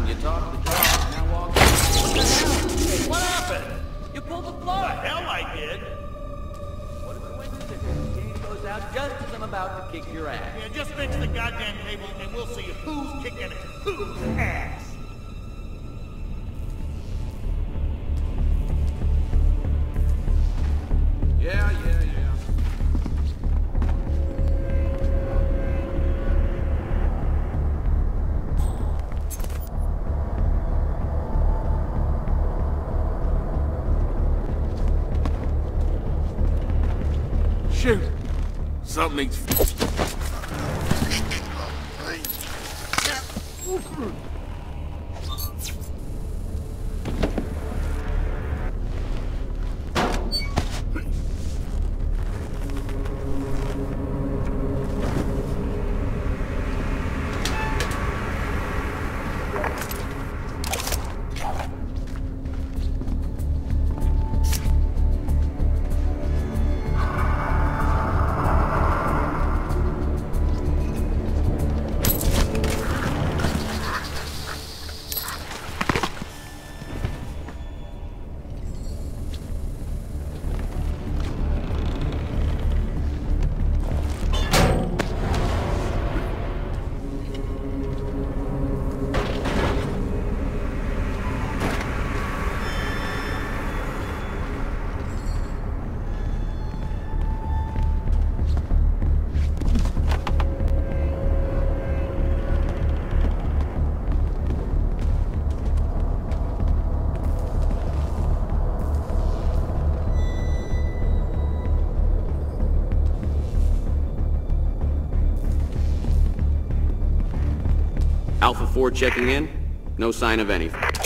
You talk the talk, now walk. What the hell? What happened? You pulled the The plug. hell I did? What a coincidence. The game goes out just as I'm about to kick your ass. Yeah, just fix the goddamn cable and we'll see who's kicking whose ass. Yeah. Shoot! Something needs... Alpha 4 checking in. No sign of anything.